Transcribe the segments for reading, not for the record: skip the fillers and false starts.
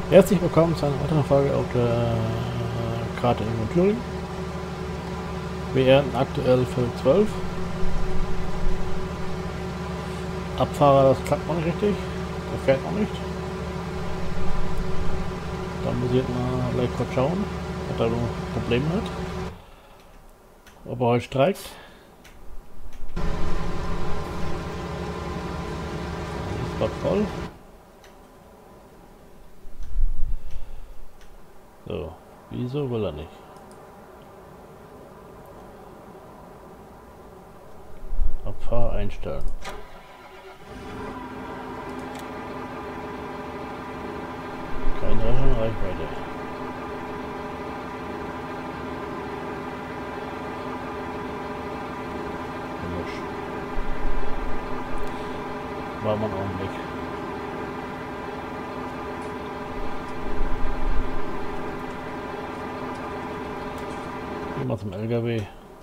Herzlich willkommen zu einer weiteren Folge auf der Karte in Thüringen. Wir ernten aktuell für 12. Abfahrer, das klappt noch nicht richtig. Der fährt noch nicht. Da muss ich jetzt mal gleich kurz schauen, ob er noch Probleme hat. Ob er heute streikt. Das ist gerade voll. So, wieso will er nicht? Abfahrer einstellen. Keine Reichweite. Komisch. War mal einen Augenblick. Gehen wir zum LKW.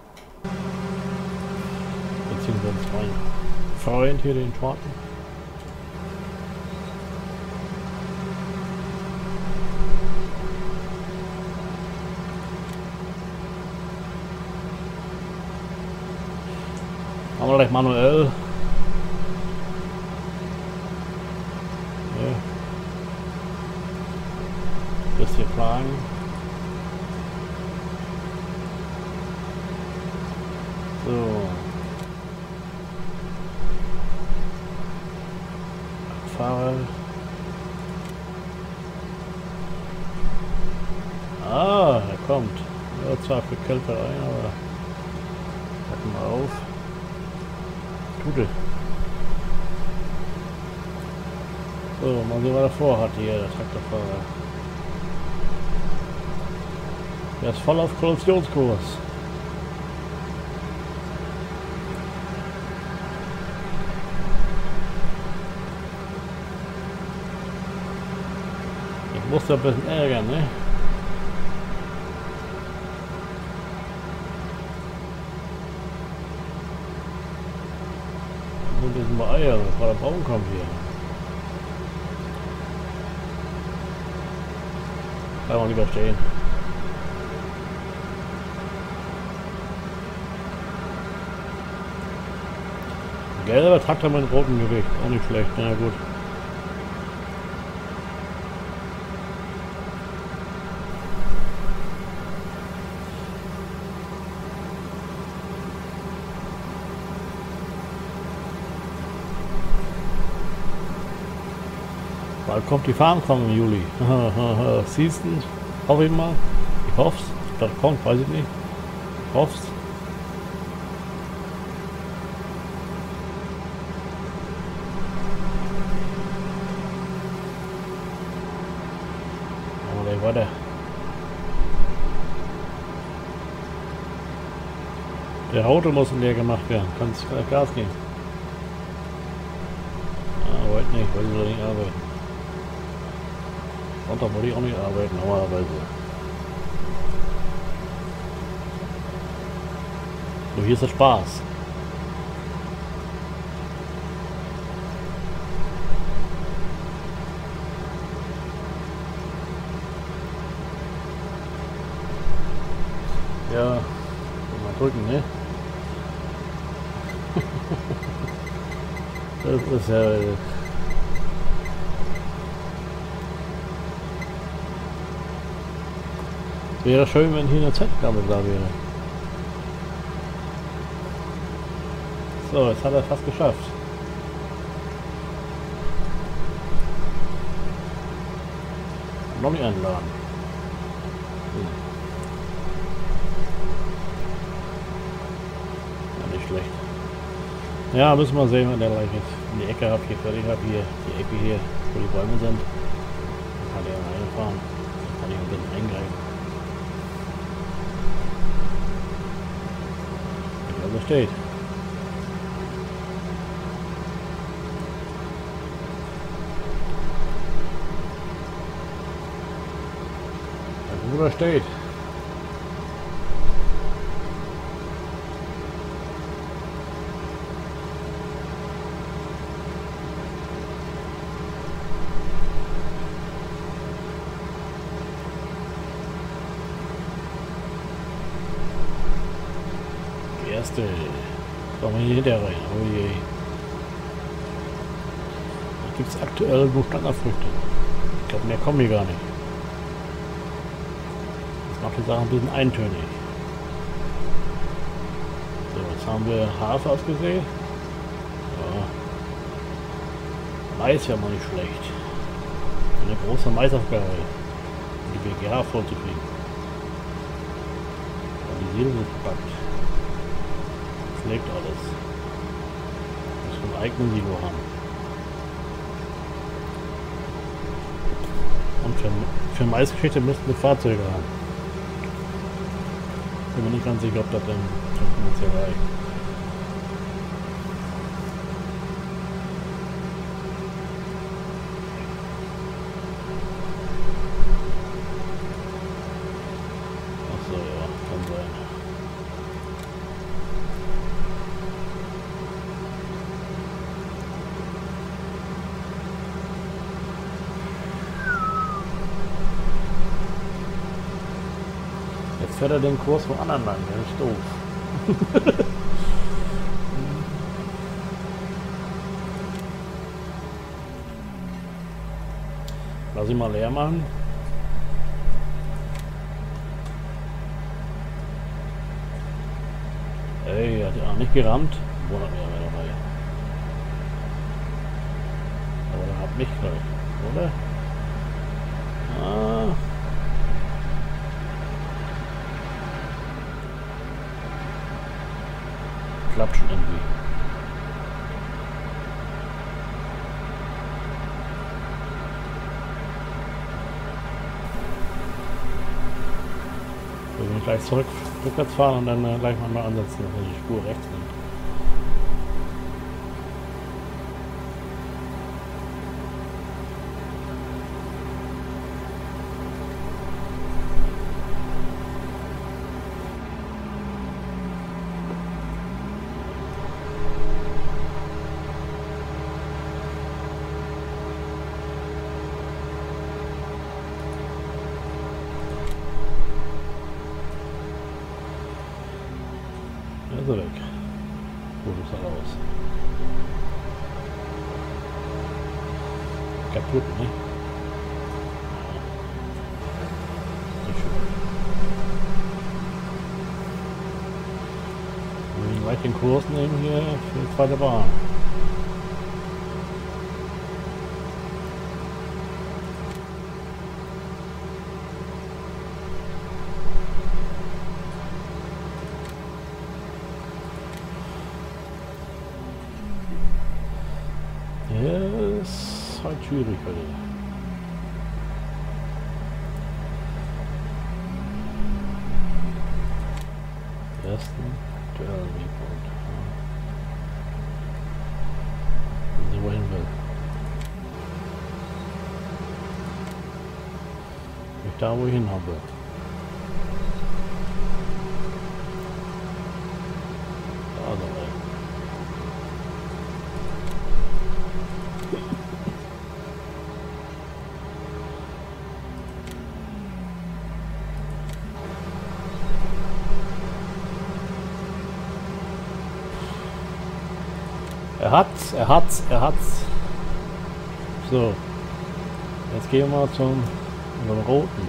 Beziehungsweise mein Freund hier, den Schwarzen. Haben wir gleich manuell. Ja. Das hier plagen. So. Fahrer. Ah, er kommt. Ja, zwar für Kälter ein, aber packen wir auf. Tute. So, mal sehen, was er vorhat hier, der Traktorfahrer. Der ist voll auf Kollisionskurs. Ich muss da ein bisschen ärgern, ne? Ich muss ein bisschen beeilen, bevor der Baum kommt hier. Kann man lieber stehen. Gelber Traktor mit rotem Gewicht, auch nicht schlecht, na gut. Bald kommt die Farmkram im Juli. Siehst du? Hoffe ich mal. Ich hoffe es. Ob das kommt, weiß ich nicht. Ich hoffe es. Machen wir gleich weiter. Der Auto muss leer gemacht werden. Kannst Gas geben. Ah, heute nicht, weil ich noch nicht arbeiten. Sonntag wollte ich auch nicht arbeiten, normalerweise. Nur hier ist der Spaß. Ja, mal drücken, ne? Das ist ja... Wäre schön, wenn hier eine Z-Kabel da wäre. So, jetzt hat er fast geschafft. Noch nicht einladen. Ja, nicht schlecht. Ja, müssen wir sehen, wenn der gleich jetzt in die Ecke hier fertig habe. Hier, die Ecke hier, wo die Bäume sind. Dann kann der reinfahren. Dann kann ich ein bisschen eingreifen. Wie er steht. Der Bruder steht. erste. Kommen wir hier hinterher rein. Oh je. Da gibt es aktuell nur Standardfrüchte. Ich glaube, mehr kommen hier gar nicht. Das macht die Sache ein bisschen eintönig. So, jetzt haben wir Hafer ausgesehen. Ja. Mais wäre mal nicht schlecht. Eine große Maisaufgabe. Um die BGH vorzukriegen. Und die Seele ist gepackt. Schlägt alles. Muss einen eigenen Silo haben. Und für Maisgeschichte müssten wir Fahrzeuge haben. Bin mir nicht ganz sicher, ob das denn finanziell reicht. Achso, ja, kann sein. Jetzt fährt er den Kurs von anderen lang, das ist doof. Lass ihn mal leer machen. Ey, hat ja auch nicht gerammt. Wundert mich aber dabei. Aber der hat mich gleich, oder? Ah. Klappt schon irgendwie. Wir werden gleich rückwärts fahren und dann gleich mal ansetzen, dass wir die Spur rechts nimmt. Ist er weg. Gut ist er raus. Kaputt, ne? Nicht schön. Wir werden gleich den Kurs nehmen hier für die zweite Bahn. Ist halt schwierig heute. Ersten Duell-Report. So wohin will. Nicht da, wo ich hin habe. Da soll er. Er hat's. So. Jetzt gehen wir mal zum roten.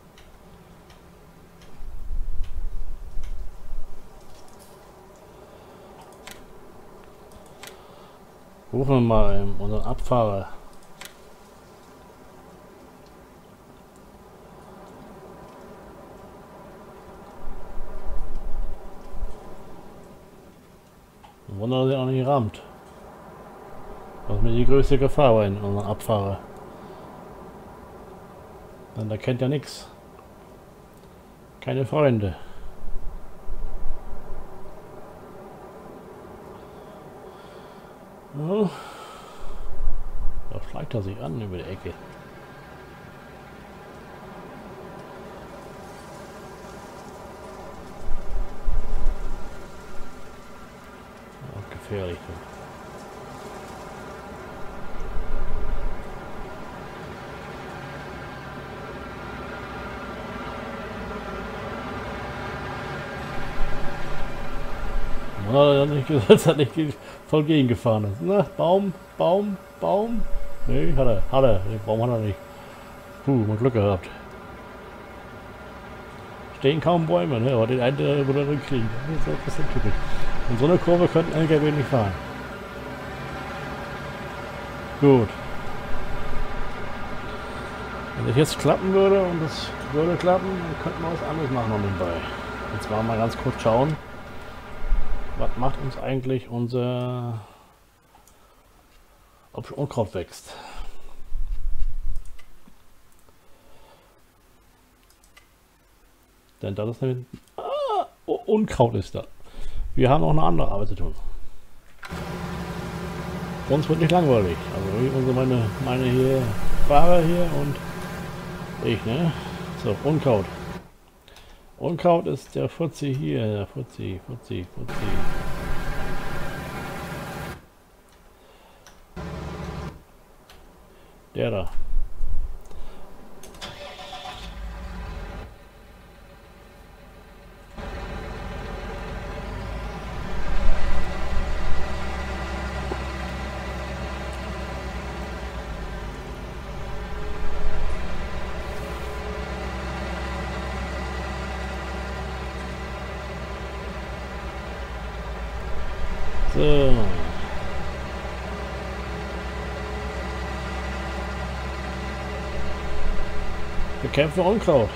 Rufen wir mal unseren Abfahrer. Wunder, dass er auch nicht rammt. Das ist mir die größte Gefahr bei unseren Abfahrer. Denn der kennt ja nichts. Keine Freunde. Ja. Da schleicht er sich an über die Ecke. Auch gefährlich. Das hat nicht voll gegengefahren ist. Na, Baum, Baum, Baum. Nee, hat er. Den Baum hat er nicht. Puh, mal Glück gehabt. Stehen kaum Bäume, ne? Aber den einen würde er drin kriegen. Das ist ein bisschen typisch. Und so eine Kurve könnten LKW nicht fahren. Gut. Wenn das jetzt klappen würde und das würde klappen, dann könnten wir was anderes machen noch nebenbei. Und zwar mal ganz kurz schauen, was macht uns eigentlich unser, ob schon Unkraut wächst. Denn das ist nämlich, Unkraut ist da. Wir haben noch eine andere Arbeit zu tun. Uns wird nicht langweilig. Also meine hier Fahrer hier und ich, ne? So, Unkraut. Unkraut ist der Fuzzi hier, der Fuzzi. Der da. So. Bekämpfen Unkraut.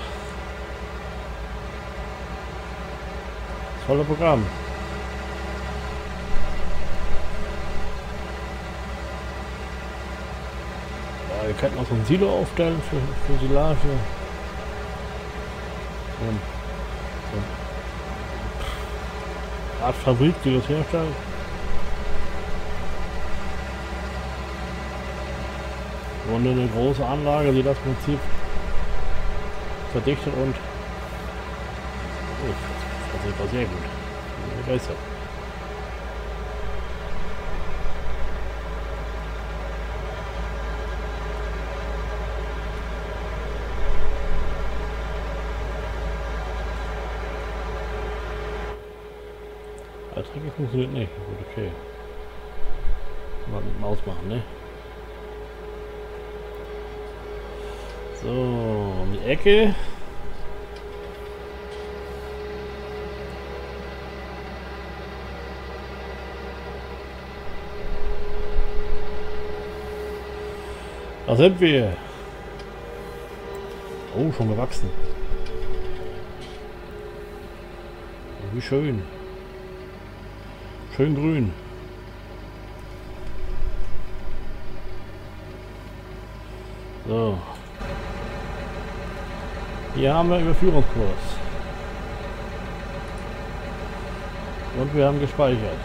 Tolle Programm. Ja, wir könnten auch so ein Silo aufstellen für Silage. So eine Art Fabrik, die das herstellt. Und eine große Anlage, die das Prinzip verdichtet und das war sehr gut. Begeistert. Der Trick funktioniert nicht. Gut, okay. Mal mit dem Ausmachen, ne? So, um die Ecke. Da sind wir. Oh, schon gewachsen. Wie schön. Schön grün. So. Hier haben wir Überführungskurs. Und wir haben gespeichert.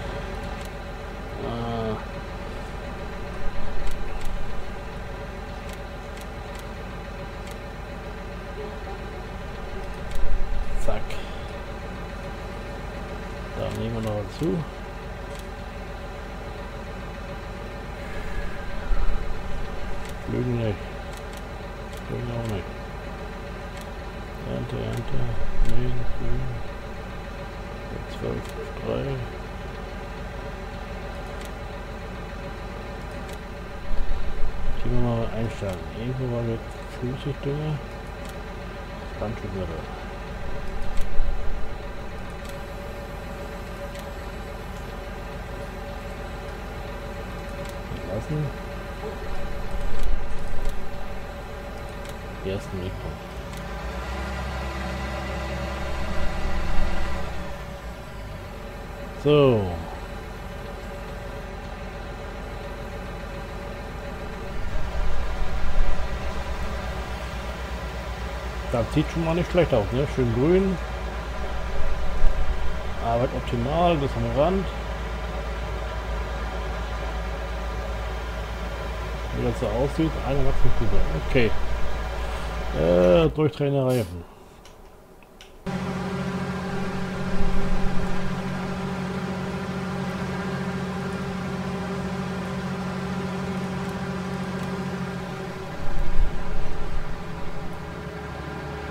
Zack. Da nehmen wir noch dazu. Flügen nicht. Flügen auch nicht. Ernte, Mähen, Flügen. 12, 3. Hier mal einstellen. Irgendwo war mit Flüssigdünger. Bandschutzmittel. Lassen. Die ersten Mikro. So. Das sieht schon mal nicht schlecht aus, ne? Schön grün. Arbeit optimal bis am Rand. Wie das so aussieht, eine Wachstumsstufe. Okay. Durchdrehende Reifen.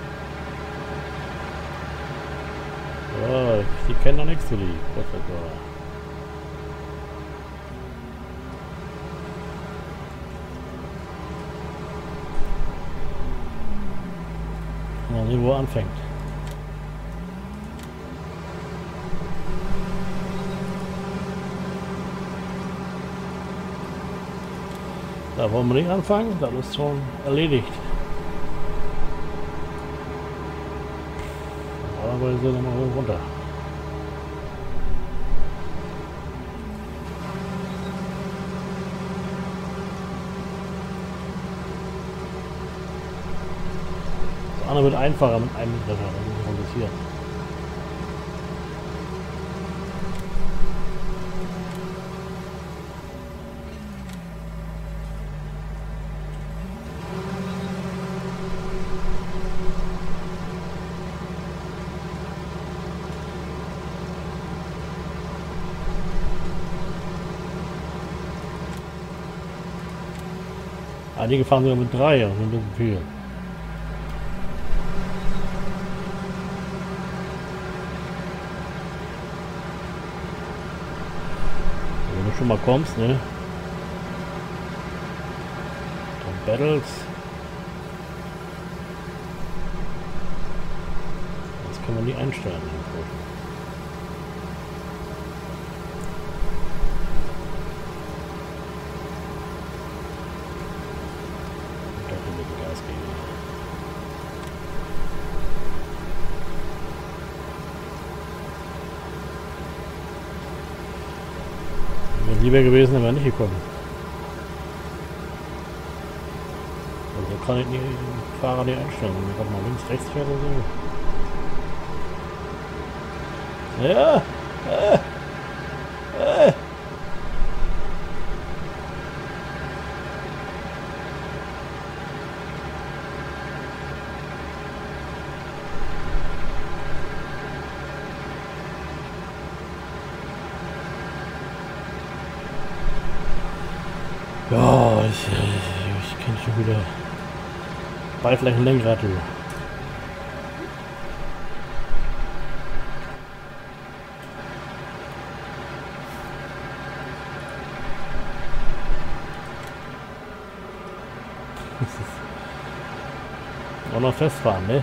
Die kennen noch nichts zu die. nicht, wo er anfängt. Da wollen wir nicht anfangen, das ist schon erledigt. Normalerweise nochmal hoch runter. Das andere wird einfacher mit einem Treffer, das ist kompliziert. Einige fahren sogar mit 3, also ein bisschen viel. Wenn du schon mal kommst, ne? Dann Battles. Das kann man nie einstellen. Wäre lieber gewesen, dann wäre nicht gekommen. Also kann ich den Fahrer nicht einstellen, wenn er mal links, rechts fährt oder so. Ja! Ja, ich kenne schon wieder Beiflächenlenkrad, du. Auch noch festfahren, ne?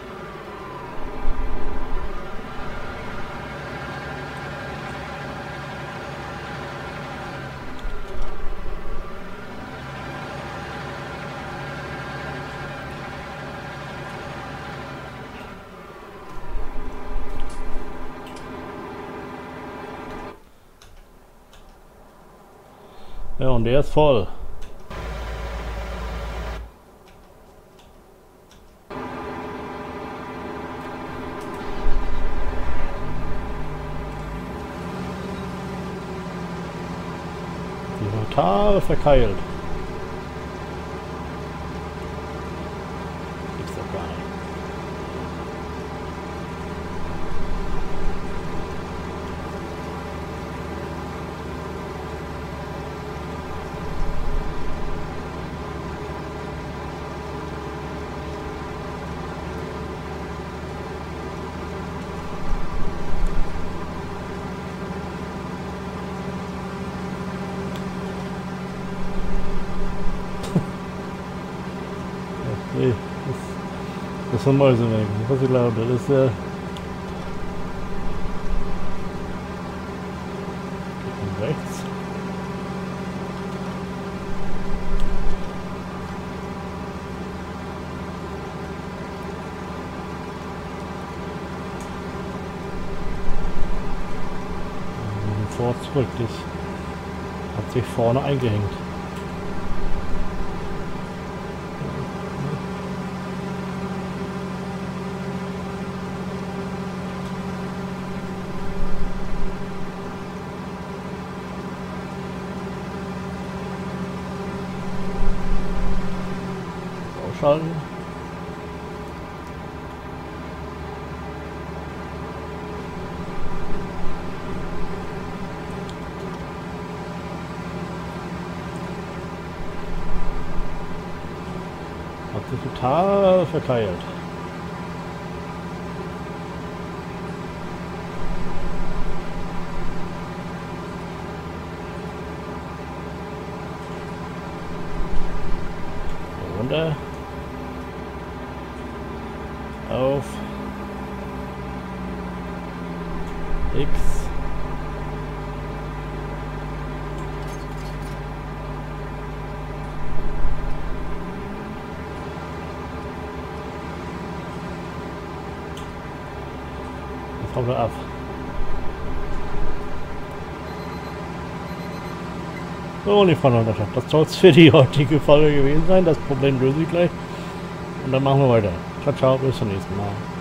Ja, und der ist voll. Total verkeilt. Gibt's doch gar nicht. Nee, das sind Mäuse weg. Was ich glaube, das ist der. Rechts. Vor zurück, das hat sich vorne eingehängt. Ausschalten. Hat sich total verkeilt. Runter. auf X. Jetzt hauen wir ab. So, liebe Freunde und Freunde, das soll es für die heutige Folge gewesen sein. Das Problem löse ich gleich. Und dann machen wir weiter. Ciao, ciao, bis zum nächsten Mal.